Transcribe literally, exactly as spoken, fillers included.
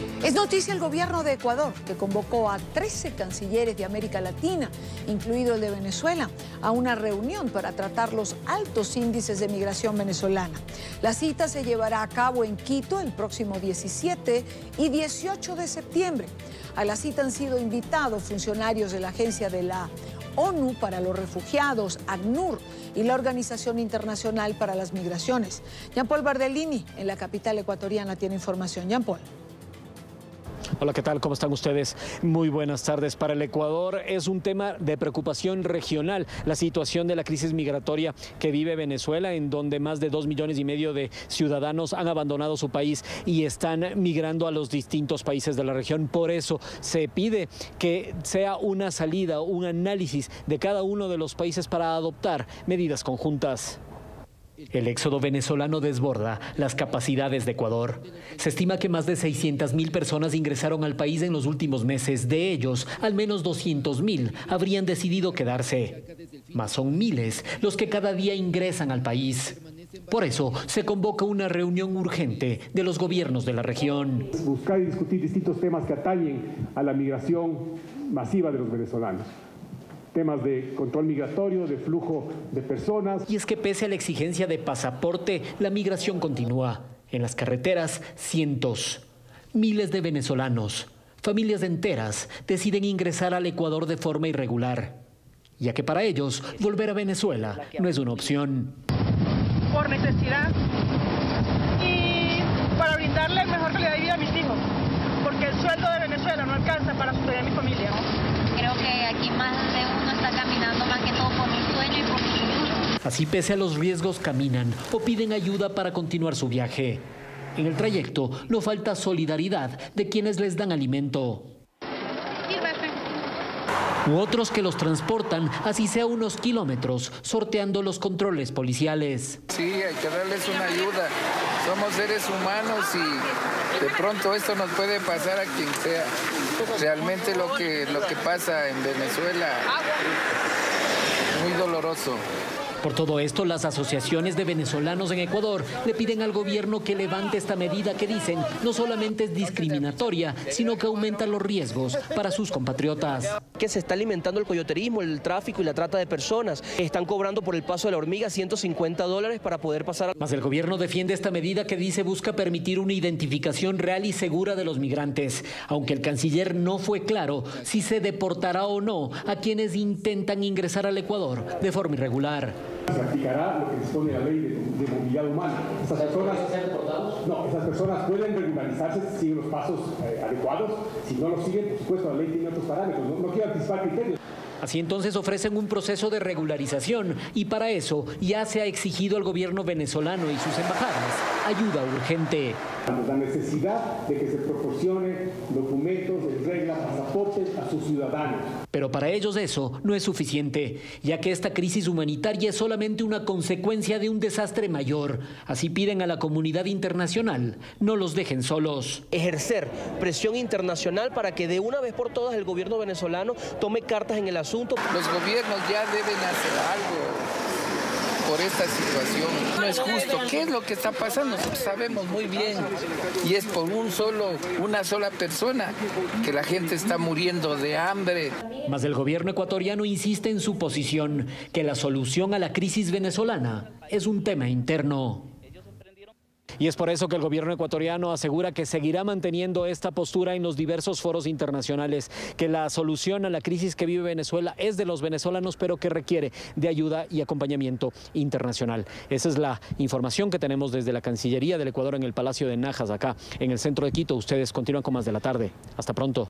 Es noticia el gobierno de Ecuador, que convocó a trece cancilleres de América Latina, incluido el de Venezuela, a una reunión para tratar los altos índices de migración venezolana. La cita se llevará a cabo en Quito el próximo diecisiete y dieciocho de septiembre. A la cita han sido invitados funcionarios de la Agencia de la ONU para los Refugiados, ACNUR, y la Organización Internacional para las Migraciones. Jean Paul Bardellini, en la capital ecuatoriana, tiene información. Jean Paul. Hola, ¿qué tal? ¿Cómo están ustedes? Muy buenas tardes. Para el Ecuador es un tema de preocupación regional la situación de la crisis migratoria que vive Venezuela, en donde más de dos millones y medio de ciudadanos han abandonado su país y están migrando a los distintos países de la región. Por eso se pide que sea una salida, un análisis de cada uno de los países para adoptar medidas conjuntas. El éxodo venezolano desborda las capacidades de Ecuador. Se estima que más de seiscientas mil personas ingresaron al país en los últimos meses. De ellos, al menos doscientos mil habrían decidido quedarse. Mas son miles los que cada día ingresan al país. Por eso se convoca una reunión urgente de los gobiernos de la región. Buscar y discutir distintos temas que atañen a la migración masiva de los venezolanos. Temas de control migratorio, de flujo de personas. Y es que pese a la exigencia de pasaporte, la migración continúa. En las carreteras, cientos, miles de venezolanos, familias enteras, deciden ingresar al Ecuador de forma irregular, ya que para ellos volver a Venezuela no es una opción. Por necesidad y para brindarle mejor calidad de vida a mis hijos, porque el sueldo de Venezuela no alcanza para sostener a mi familia. Creo que aquí más de uno está caminando más que todo por mi sueño y por mi futuro. Así, pese a los riesgos, caminan o piden ayuda para continuar su viaje. En el trayecto no falta solidaridad de quienes les dan alimento. U otros que los transportan, así sea unos kilómetros, sorteando los controles policiales. Sí, hay que darles una ayuda. Somos seres humanos y de pronto esto nos puede pasar a quien sea. Realmente lo que, lo que pasa en Venezuela es muy doloroso. Por todo esto, las asociaciones de venezolanos en Ecuador le piden al gobierno que levante esta medida que dicen no solamente es discriminatoria, sino que aumenta los riesgos para sus compatriotas. Que se está alimentando el coyoterismo, el tráfico y la trata de personas. Están cobrando por el paso de la hormiga ciento cincuenta dólares para poder pasar. Mas el gobierno defiende esta medida que dice busca permitir una identificación real y segura de los migrantes, aunque el canciller no fue claro si se deportará o no a quienes intentan ingresar al Ecuador de forma irregular. Se aplicará lo que dispone la ley de, de movilidad humana. Esas personas, no, esas personas pueden regularizarse si siguen los pasos eh, adecuados. Si no los siguen, por supuesto, la ley tiene otros parámetros. No, no quiero anticipar criterios. Así entonces ofrecen un proceso de regularización y para eso ya se ha exigido al gobierno venezolano y sus embajadas ayuda urgente. La necesidad de que se proporcione documentos en regla, pasaportes a sus ciudadanos. Pero para ellos eso no es suficiente, ya que esta crisis humanitaria es solamente una consecuencia de un desastre mayor. Así piden a la comunidad internacional no los dejen solos. Ejercer presión internacional para que de una vez por todas el gobierno venezolano tome cartas en el asunto. Los gobiernos ya deben hacer algo por esta situación. No es justo. ¿Qué es lo que está pasando? Nosotros sabemos muy bien. Y es por un solo, una sola persona que la gente está muriendo de hambre. Mas el gobierno ecuatoriano insiste en su posición que la solución a la crisis venezolana es un tema interno. Y es por eso que el gobierno ecuatoriano asegura que seguirá manteniendo esta postura en los diversos foros internacionales, que la solución a la crisis que vive Venezuela es de los venezolanos, pero que requiere de ayuda y acompañamiento internacional. Esa es la información que tenemos desde la Cancillería del Ecuador en el Palacio de Najas, acá en el centro de Quito. Ustedes continúan con más de la tarde. Hasta pronto.